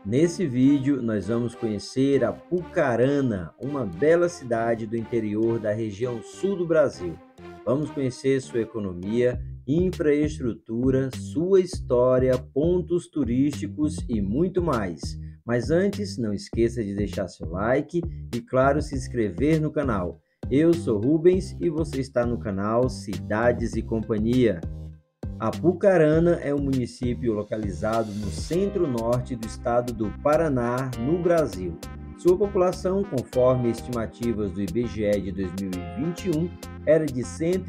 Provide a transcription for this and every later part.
Nesse vídeo, nós vamos conhecer Apucarana, uma bela cidade do interior da região sul do Brasil. Vamos conhecer sua economia, infraestrutura, sua história, pontos turísticos e muito mais. Mas antes, não esqueça de deixar seu like e, claro, se inscrever no canal. Eu sou Rubens e você está no canal Cidades e Companhia. Apucarana é um município localizado no centro-norte do estado do Paraná, no Brasil. Sua população, conforme estimativas do IBGE de 2021, era de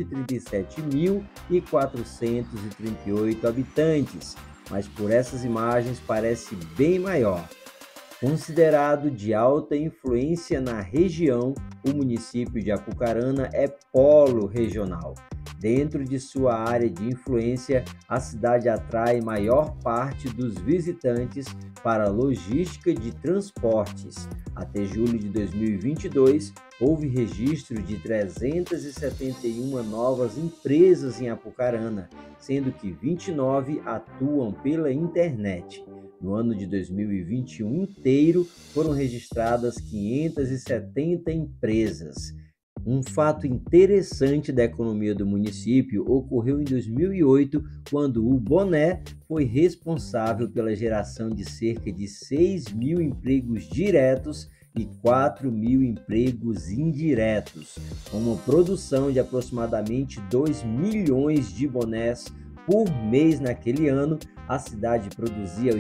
137.438 habitantes, mas por essas imagens parece bem maior. Considerado de alta influência na região, o município de Apucarana é polo regional. Dentro de sua área de influência, a cidade atrai maior parte dos visitantes para a logística de transportes. Até julho de 2022, houve registro de 371 novas empresas em Apucarana, sendo que 29 atuam pela internet. No ano de 2021 inteiro, foram registradas 570 empresas. Um fato interessante da economia do município ocorreu em 2008, quando o Boné foi responsável pela geração de cerca de 6.000 empregos diretos e 4.000 empregos indiretos, com uma produção de aproximadamente 2 milhões de bonés por mês naquele ano. A cidade produzia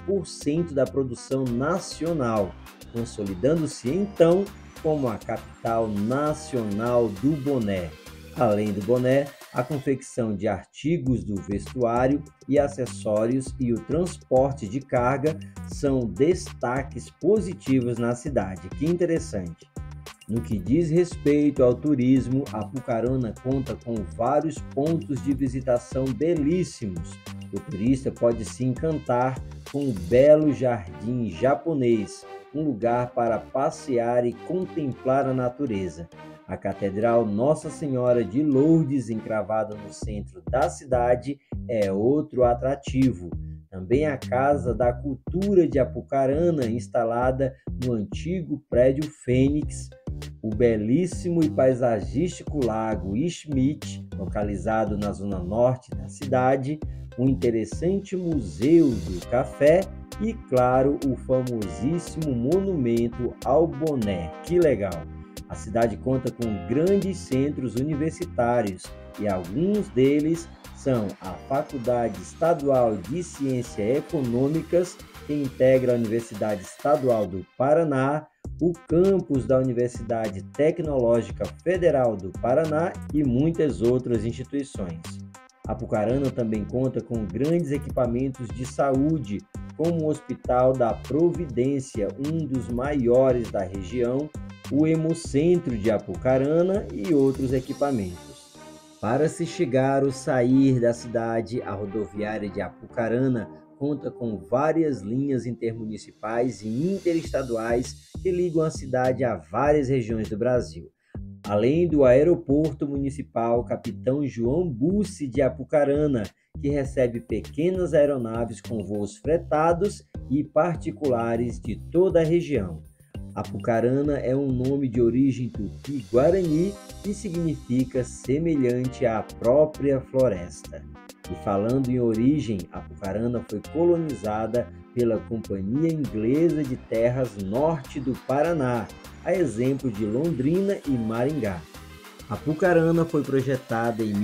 80% da produção nacional, consolidando-se então como a capital nacional do boné. Além do boné, a confecção de artigos do vestuário e acessórios e o transporte de carga são destaques positivos na cidade. Que interessante! No que diz respeito ao turismo, Apucarana conta com vários pontos de visitação belíssimos. O turista pode se encantar com o belo jardim japonês, um lugar para passear e contemplar a natureza. A Catedral Nossa Senhora de Lourdes, encravada no centro da cidade, é outro atrativo. Também a Casa da Cultura de Apucarana, instalada no antigo prédio Fênix, o belíssimo e paisagístico Lago Schmidt, localizado na zona norte da cidade, o interessante Museu do Café e, claro, o famosíssimo Monumento ao Boné. Que legal! A cidade conta com grandes centros universitários e alguns deles são a Faculdade Estadual de Ciências Econômicas, que integra a Universidade Estadual do Paraná, o campus da Universidade Tecnológica Federal do Paraná e muitas outras instituições. Apucarana também conta com grandes equipamentos de saúde, como o Hospital da Providência, um dos maiores da região, o Hemocentro de Apucarana e outros equipamentos. Para se chegar ou sair da cidade, a rodoviária de Apucarana conta com várias linhas intermunicipais e interestaduais que ligam a cidade a várias regiões do Brasil. Além do Aeroporto Municipal Capitão João Bussi de Apucarana, que recebe pequenas aeronaves com voos fretados e particulares de toda a região. Apucarana é um nome de origem tupi-guarani que significa semelhante à própria floresta. E falando em origem, Apucarana foi colonizada pela Companhia Inglesa de Terras Norte do Paraná, a exemplo de Londrina e Maringá. Apucarana foi projetada em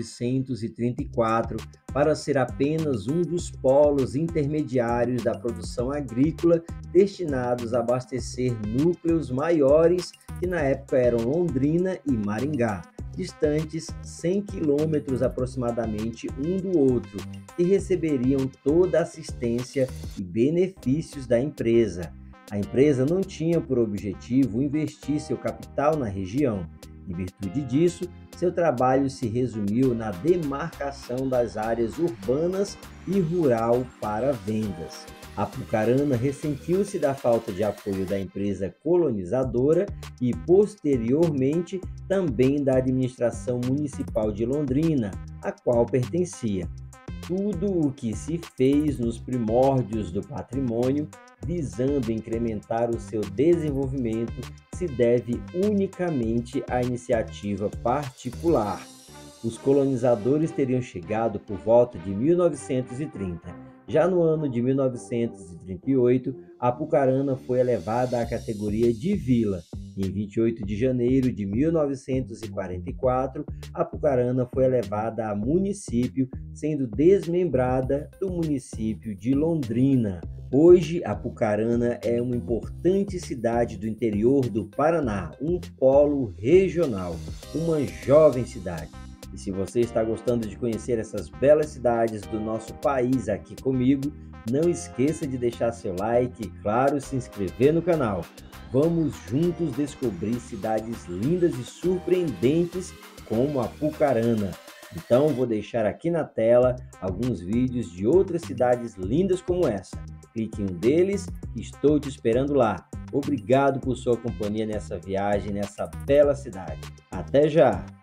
1934 para ser apenas um dos polos intermediários da produção agrícola destinados a abastecer núcleos maiores que na época eram Londrina e Maringá, distantes 100 quilômetros aproximadamente um do outro, e receberiam toda a assistência e benefícios da empresa. A empresa não tinha por objetivo investir seu capital na região. Em virtude disso, seu trabalho se resumiu na demarcação das áreas urbanas e rural para vendas. Apucarana ressentiu-se da falta de apoio da empresa colonizadora e, posteriormente, também da administração municipal de Londrina, a qual pertencia. tudo o que se fez nos primórdios do patrimônio, visando incrementar o seu desenvolvimento, se deve unicamente à iniciativa particular. Os colonizadores teriam chegado por volta de 1930. Já no ano de 1938, Apucarana foi elevada à categoria de vila. Em 28 de janeiro de 1944, Apucarana foi elevada a município, sendo desmembrada do município de Londrina. Hoje, Apucarana é uma importante cidade do interior do Paraná, um polo regional, uma jovem cidade. E se você está gostando de conhecer essas belas cidades do nosso país aqui comigo, não esqueça de deixar seu like e, claro, se inscrever no canal. Vamos juntos descobrir cidades lindas e surpreendentes como Apucarana. Então, vou deixar aqui na tela alguns vídeos de outras cidades lindas como essa. Clique em um deles e estou te esperando lá. Obrigado por sua companhia nessa viagem, nessa bela cidade. Até já!